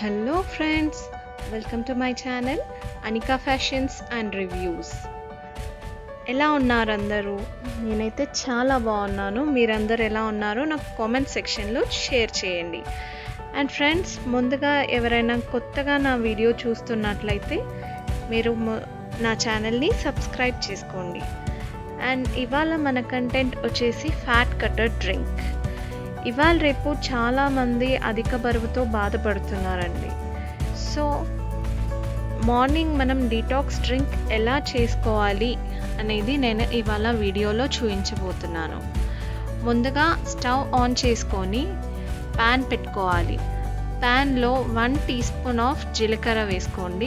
Hello friends, welcome to my channel Anika fashions and reviews. ఎలా ఉన్నారు అందరూ? నేనైతే చాలా బాగున్నాను. మీరందరూ ఎలా ఉన్నారో నాకు కామెంట్ సెక్షన్లో షేర్ చేయండి. అండ్ ఫ్రెండ్స్, ముందుగా ఎవరైనా కొత్తగా నా వీడియో చూస్తున్నట్లయితే మీరు నా ఛానల్ని సబ్స్క్రైబ్ చేసుకోండి. అండ్ ఇవాళ మన కంటెంట్ వచ్చేసి ఫ్యాట్ కటర్ డ్రింక్. ఇవాళ రేపు చాలామంది అధిక బరువుతో బాధపడుతున్నారండి. సో మార్నింగ్ మనం డీటాక్స్ డ్రింక్ ఎలా చేసుకోవాలి అనేది నేను ఇవాళ వీడియోలో చూపించబోతున్నాను. ముందుగా స్టవ్ ఆన్ చేసుకొని ప్యాన్ పెట్టుకోవాలి. ప్యాన్లో 1 టీ స్పూన్ ఆఫ్ జీలకర్ర వేసుకోండి.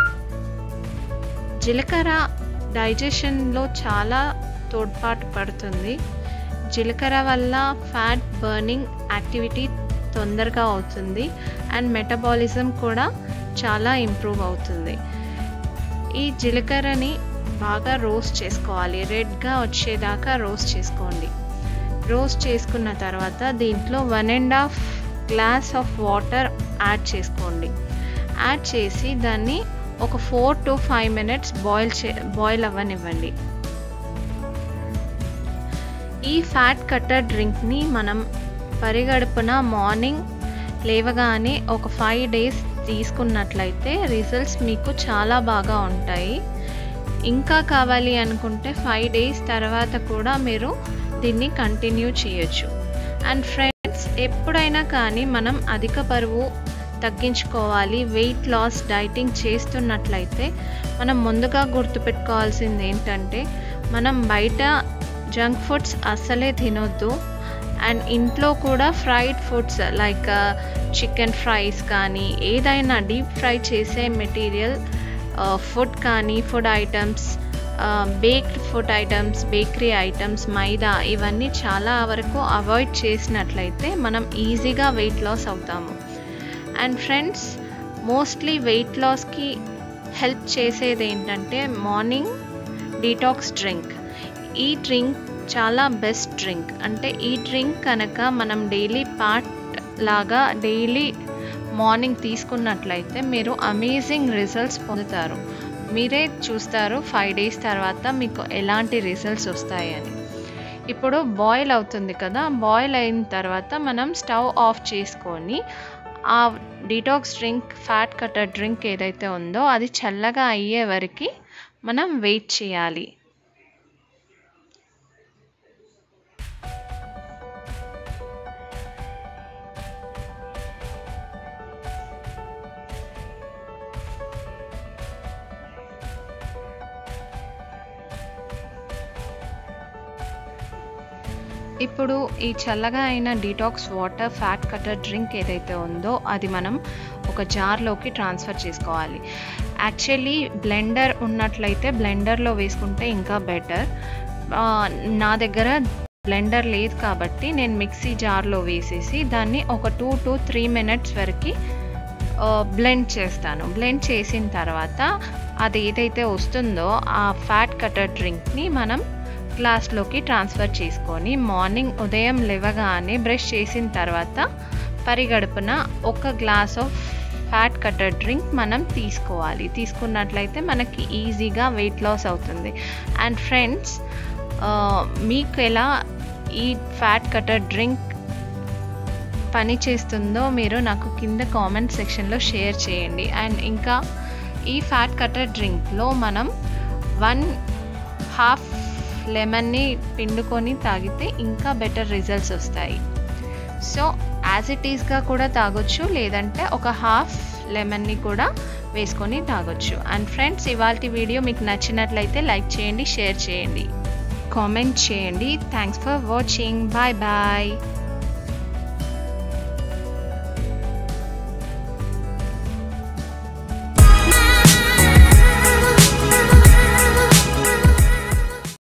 జీలకర్ర డైజెషన్లో చాలా తోడ్పాటు పడుతుంది. జీలకర్ర వల్ల ఫ్యాట్ బర్నింగ్ యాక్టివిటీ తొందరగా అవుతుంది అండ్ మెటబాలిజం కూడా చాలా ఇంప్రూవ్ అవుతుంది. ఈ జీలకర్రని బాగా రోస్ట్ చేసుకోవాలి. రెడ్గా వచ్చేదాకా రోస్ట్ చేసుకోండి. రోస్ట్ చేసుకున్న తర్వాత దీంట్లో 1.5 గ్లాస్ ఆఫ్ వాటర్ యాడ్ చేసుకోండి. యాడ్ చేసి దాన్ని ఒక 4 to 5 minutes బాయిల్ అవ్వనివ్వండి. ఈ ఫ్యాట్ కటర్ డ్రింక్ని మనం పరిగడుపున మార్నింగ్ లేవగానే ఒక 5 days తీసుకున్నట్లయితే రిజల్ట్స్ మీకు చాలా బాగా ఉంటాయి. ఇంకా కావాలి అనుకుంటే 5 days తర్వాత కూడా మీరు దీన్ని కంటిన్యూ చేయొచ్చు. అండ్ ఫ్రెండ్స్, ఎప్పుడైనా కానీ మనం అధిక బరువు తగ్గించుకోవాలి, వెయిట్ లాస్ డైటింగ్ చేస్తున్నట్లయితే మనం ముందుగా గుర్తుపెట్టుకోవాల్సింది ఏంటంటే, మనం బయట జంక్ ఫుడ్స్ అస్సలే తినొద్దు. అండ్ ఇంట్లో కూడా fried foods like chicken fries కానీ ఏదైనా డీప్ ఫ్రై చేసే మెటీరియల్ ఫుడ్ కానీ food items, baked food items, bakery items, మైదా ఇవన్నీ చాలా వరకు అవాయిడ్ చేసినట్లయితే మనం ఈజీగా వెయిట్ లాస్ అవుతాము. అండ్ ఫ్రెండ్స్, మోస్ట్లీ వెయిట్ లాస్కి హెల్ప్ చేసేది ఏంటంటే మార్నింగ్ డీటాక్స్ డ్రింక్. ఈ డ్రింక్ చాలా బెస్ట్ డ్రింక్. అంటే ఈ డ్రింక్ కనుక మనం డైలీ పార్ట్ లాగా డైలీ మార్నింగ్ తీసుకున్నట్లయితే మీరు అమేజింగ్ రిజల్ట్స్ పొందుతారు. మీరే చూస్తారు 5 days తర్వాత మీకు ఎలాంటి రిజల్ట్స్ వస్తాయని. ఇప్పుడు బాయిల్ అవుతుంది కదా, బాయిల్ అయిన తర్వాత మనం స్టవ్ ఆఫ్ చేసుకొని ఆ detox drink, fat cutter drink ఏదైతే ఉందో అది చల్లగా అయ్యే వరకు మనం వెయిట్ చేయాలి. ఇప్పుడు ఈ చల్లగా అయిన detox water fat cutter drink ఏదైతే ఉందో అది మనం ఒక జార్లోకి ట్రాన్స్ఫర్ చేసుకోవాలి. యాక్చువల్లీ బ్లెండర్ ఉన్నట్లయితే బ్లెండర్లో వేసుకుంటే ఇంకా బెటర్. నా దగ్గర బ్లెండర్ లేదు కాబట్టి నేను మిక్సీ జార్లో వేసేసి దాన్ని ఒక 2 to 3 minutes వరకు బ్లెండ్ చేస్తాను. బ్లెండ్ చేసిన తర్వాత అది ఏదైతే వస్తుందో ఆ ఫ్యాట్ కటర్ డ్రింక్ని మనం గ్లాస్లోకి ట్రాన్స్ఫర్ చేసుకొని మార్నింగ్ ఉదయం లేవగానే బ్రష్ చేసిన తర్వాత పరిగడుపున 1 glass of fat cutter drink మనం తీసుకోవాలి. తీసుకున్నట్లయితే మనకి ఈజీగా వెయిట్ లాస్ అవుతుంది. అండ్ ఫ్రెండ్స్, మీకు ఎలా ఈ ఫ్యాట్ కటర్ డ్రింక్ పని చేస్తుందో మీరు నాకు కింద కామెంట్ సెక్షన్లో షేర్ చేయండి. అండ్ ఇంకా ఈ ఫ్యాట్ కటర్ డ్రింక్లో మనం 1/2 లెమన్ని పిండుకొని తాగితే ఇంకా బెటర్ రిజల్ట్స్ వస్తాయి. సో యాజ్ ఇట్ ఈస్గా కూడా తాగొచ్చు, లేదంటే ఒక 1/2 లెమన్ని కూడా వేసుకొని తాగొచ్చు. అండ్ ఫ్రెండ్స్, ఇవాల్టి వీడియో మీకు నచ్చినట్లయితే లైక్ చేయండి, షేర్ చేయండి, కామెంట్ చేయండి. Thanks for watching. Bye bye.